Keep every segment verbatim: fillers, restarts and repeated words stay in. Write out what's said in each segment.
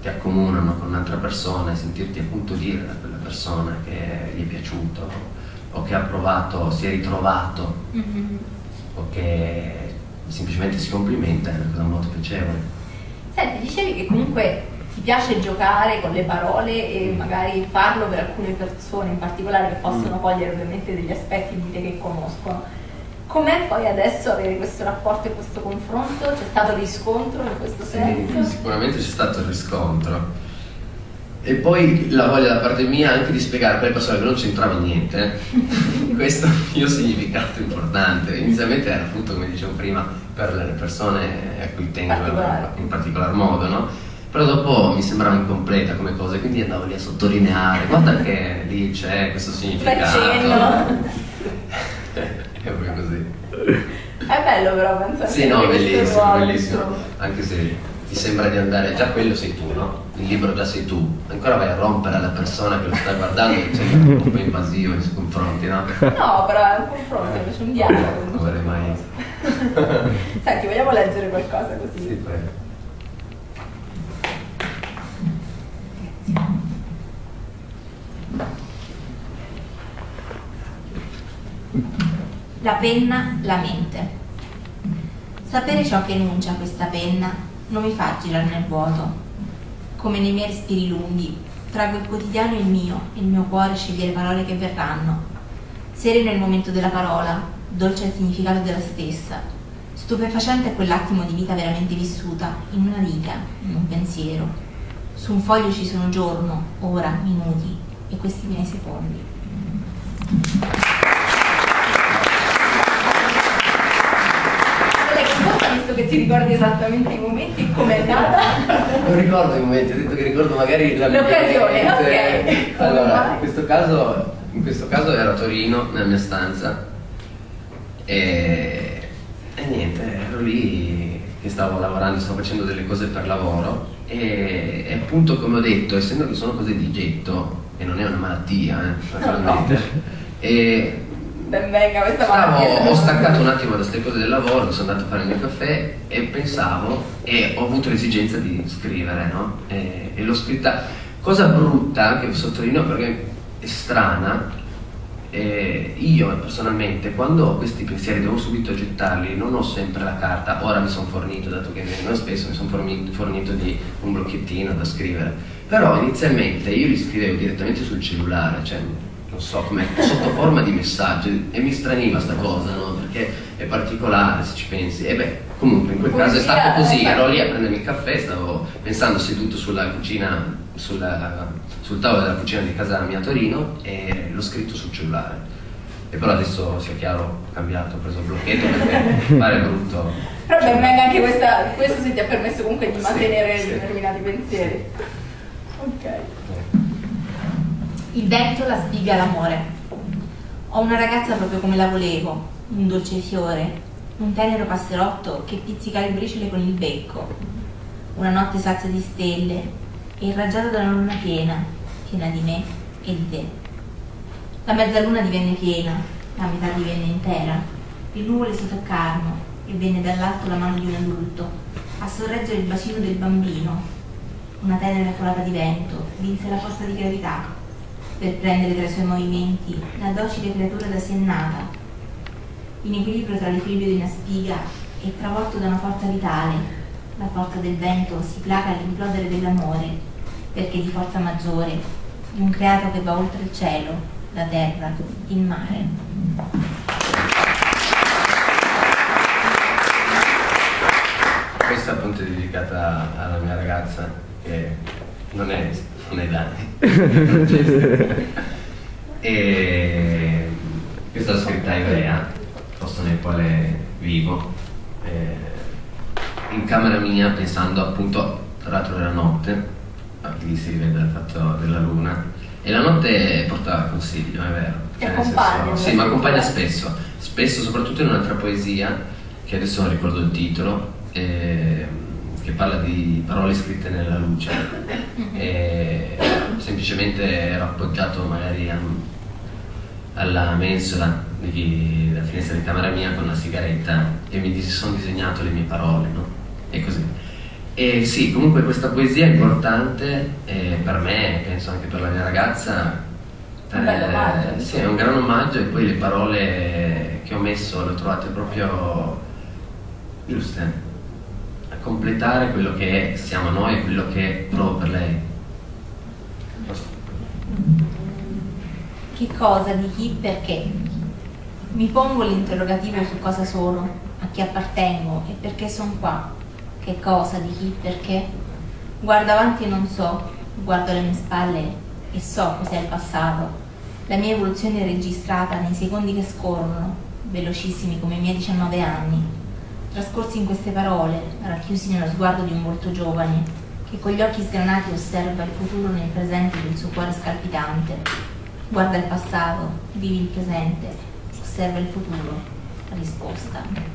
ti accomunano con un'altra persona e sentirti appunto dire da quella persona che gli è piaciuto o che ha provato, si è ritrovato mm-hmm. o che semplicemente si complimenta, è una cosa molto piacevole. Senti, dicevi che comunque ti piace giocare con le parole e magari farlo per alcune persone in particolare che possono cogliere ovviamente degli aspetti di te che conoscono. Com'è poi adesso avere questo rapporto e questo confronto? C'è stato riscontro in questo senso? Sì, sicuramente c'è stato il riscontro. E poi la voglia da parte mia anche di spiegare a quelle persone che non c'entrava niente. Questo è un significato importante. Inizialmente era appunto, come dicevo prima, per le persone a cui tengo particolare. in particolar modo, no? Però dopo mi sembrava incompleta come cosa, quindi andavo lì a sottolineare, guarda che lì c'è questo significato. È proprio così. È bello però pensare. Sì, no, bellissimo, bellissimo. Anche se ti sembra di andare, già quello sei tu, no? Il libro già sei tu. Ancora vai a rompere alla persona che lo sta guardando e sei un po' invasivo nei suoi confronti, no? No, però è un confronto, invece un dialogo. Non vorrei mai. Senti, vogliamo leggere qualcosa così? Sì, prego. La penna, la mente. Sapere ciò che enuncia questa penna non mi fa girare nel vuoto. Come nei miei respiri lunghi, trago il quotidiano e il mio, e il mio cuore sceglie le parole che verranno. Sereno è il momento della parola, dolce è il significato della stessa. Stupefacente è quell'attimo di vita veramente vissuta, in una riga, in un pensiero. Su un foglio ci sono giorno, ora, minuti, e questi miei secondi. Visto che ti ricordi esattamente i momenti e com'è nata? Non ricordo i momenti, ho detto che ricordo magari l'occasione, ok. Allora, in questo caso, in questo caso ero a Torino, nella mia stanza, e, e niente, ero lì che stavo lavorando, stavo facendo delle cose per lavoro e, e appunto come ho detto, essendo che sono cose di getto, e non è una malattia, eh, naturalmente, no, no. e ben venga questa Stavo, malattia. ho staccato un attimo da queste cose del lavoro, sono andato a fare il mio caffè e pensavo, e ho avuto l'esigenza di scrivere, no? E, e l'ho scritta, cosa brutta, che sottolineo perché è strana, e io personalmente quando ho questi pensieri devo subito gettarli, non ho sempre la carta, ora mi sono fornito, dato che vengono spesso, mi sono fornito, fornito di un blocchettino da scrivere, però inizialmente io li scrivevo direttamente sul cellulare, cioè non so, come sotto forma di messaggi, e mi straniva sta cosa, no? Perché è particolare se ci pensi. E beh, comunque in quel caso è stato così, ero lì a prendermi il caffè, stavo pensando seduto sulla cucina, sulla, sul tavolo della cucina di casa mia a Torino, e l'ho scritto sul cellulare. E però adesso, sia chiaro, ho cambiato, ho preso il blocchetto perché pare brutto. Però ben venga anche questa, questo se ti ha permesso comunque di mantenere sì, determinati sì. pensieri. Ok. Il vento, la spiga, l'amore. Ho una ragazza proprio come la volevo, un dolce fiore, un tenero passerotto che pizzica le briciole con il becco. Una notte sazia di stelle e irraggiata da una luna piena, piena di me e di te. La mezzaluna divenne piena, la metà divenne intera, le nuvole si toccarono e venne dall'alto la mano di un adulto a sorreggere il bacino del bambino. Una tenera folata di vento vinse la forza di gravità per prendere tra i suoi movimenti la docile creatura da sé nata. In equilibrio tra l'equilibrio di una spiga e travolto da una forza vitale, la forza del vento si placa all'implodere dell'amore, perché di forza maggiore, di un creato che va oltre il cielo, la terra, il mare. Questa appunto è dedicata alla mia ragazza, che non è, non è Dani. E questa è la scritta ebrea, posto nel quale vivo, e in camera mia, pensando appunto, tra l'altro era notte, anche lì si vede il fatto della luna, e la notte porta consiglio, è vero. Ti Cioè, accompagna, nel senso, sì, mi accompagna spesso, spesso soprattutto in un'altra poesia, che adesso non ricordo il titolo, eh, che parla di parole scritte nella luce, e semplicemente ero appoggiato magari a, alla mensola della finestra di camera mia con una sigaretta e mi sono disegnato le mie parole, no? E così. E sì, comunque questa poesia è importante eh, per me, penso anche per la mia ragazza. Un bel omaggio. Eh, sì, è un gran omaggio, e poi le parole che ho messo le ho trovate proprio giuste a completare quello che siamo noi e quello che provo per lei. Che cosa, di chi, perché? Mi pongo l'interrogativo su cosa sono, a chi appartengo e perché sono qua. Che cosa, di chi, perché? Guardo avanti e non so, guardo alle mie spalle e so cos'è il passato. La mia evoluzione è registrata nei secondi che scorrono, velocissimi come i miei diciannove anni, trascorsi in queste parole, racchiusi nello sguardo di un volto giovane, che con gli occhi sgranati osserva il futuro nel presente del suo cuore scalpitante. Guarda il passato, vivi il presente, osserva il futuro. Risposta.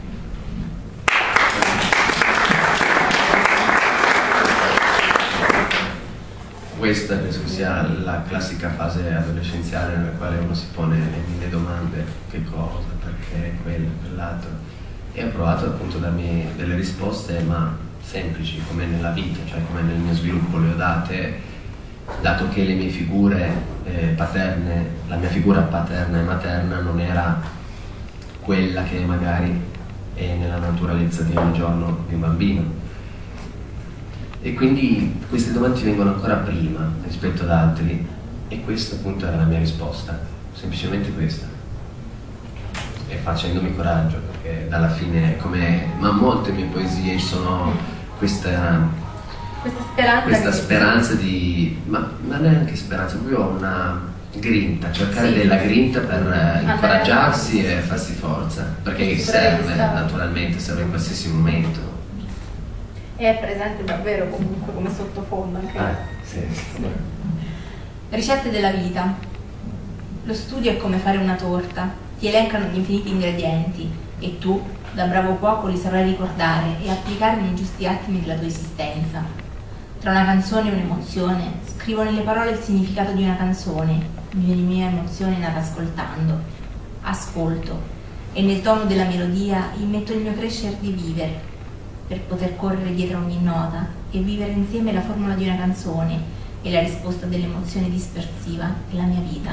Questa penso che sia la classica fase adolescenziale nella quale uno si pone le mille domande: che cosa, perché, quello, quell'altro. E ho provato appunto a darmi delle risposte, ma semplici, come nella vita, cioè come nel mio sviluppo le ho date, dato che le mie figure eh, paterne, la mia figura paterna e materna non era quella che magari è nella naturalezza di ogni giorno di un bambino. E quindi queste domande ti vengono ancora prima rispetto ad altri, e questa appunto era la mia risposta, semplicemente questa, e facendomi coraggio, perché dalla fine, come ma molte mie poesie, sono questa questa speranza, questa che... speranza di, ma non è neanche speranza, proprio una grinta, cercare sì. della grinta per Andare incoraggiarsi avanti. e farsi forza, perché Sì, serve, bravissima. naturalmente, serve in qualsiasi momento. è presente davvero comunque come sottofondo anche. Ah, sì, sì. Ricette della vita. Lo studio è come fare una torta, ti elencano gli infiniti ingredienti e tu, da bravo cuoco, li saprai ricordare e applicare nei giusti attimi della tua esistenza. Tra una canzone e un'emozione, scrivo nelle parole il significato di una canzone, di una mia emozione nata ascoltando. Ascolto e nel tono della melodia immetto il mio crescere di vivere, per poter correre dietro ogni nota e vivere insieme la formula di una canzone e la risposta dell'emozione dispersiva è la mia vita.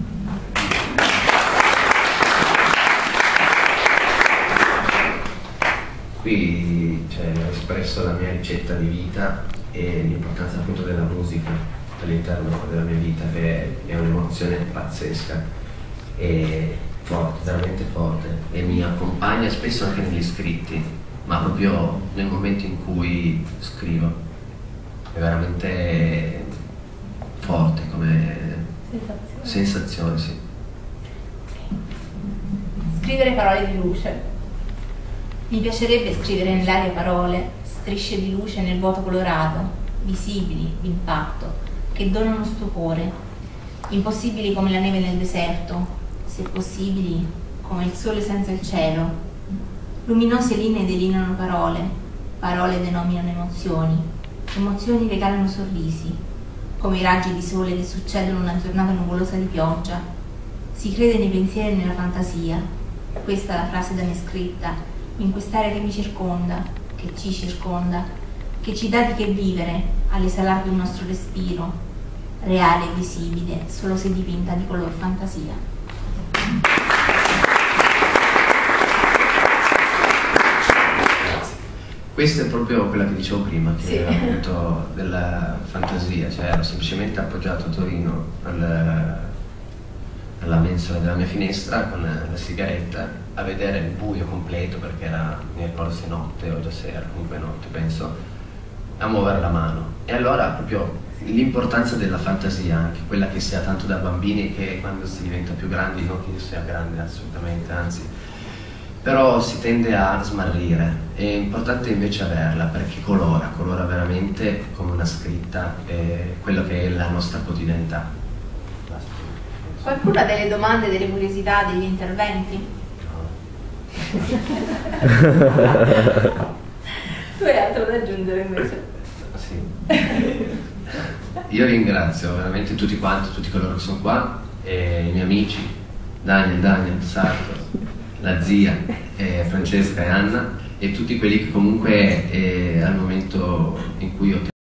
Qui cioè, ho espresso la mia ricetta di vita e l'importanza appunto della musica all'interno della mia vita, che è un'emozione pazzesca e forte, veramente forte, e mi accompagna spesso anche negli scritti, ma proprio nel momento in cui scrivo. È veramente forte come Sensazione. sensazione, sì. Scrivere parole di luce. Mi piacerebbe scrivere nell'aria parole, strisce di luce nel vuoto colorato, visibili, d'impatto, che donano stupore, impossibili come la neve nel deserto, se possibili come il sole senza il cielo. Luminose linee delineano parole, parole denominano emozioni, emozioni regalano sorrisi, come i raggi di sole che succedono una giornata nuvolosa di pioggia. Si crede nei pensieri e nella fantasia, questa è la frase da me scritta, in quest'area che mi circonda, che ci circonda, che ci dà di che vivere all'esalare del nostro respiro, reale e visibile, solo se dipinta di color fantasia. Questa è proprio quella che dicevo prima, che Sì. era appunto della fantasia, cioè ero semplicemente appoggiato a Torino al, alla mensola della mia finestra con la sigaretta a vedere il buio completo, perché era, mi ricordo se notte o già sera, comunque notte penso, a muovere la mano. E allora proprio l'importanza della fantasia, anche quella che si ha tanto da bambini, che quando si diventa più grandi, non che io sia grande assolutamente, anzi, però si tende a smarrire. È importante invece averla, perché colora, colora veramente come una scritta eh, quello che è la nostra quotidianità. Qualcuno ha delle domande, delle curiosità, degli interventi? Tu hai altro da aggiungere invece? Sì. Io ringrazio veramente tutti quanti, tutti coloro che sono qua, e i miei amici, Daniel, Daniel, Sarto, la zia, eh, Francesca e Anna, e tutti quelli che comunque eh, al momento in cui ho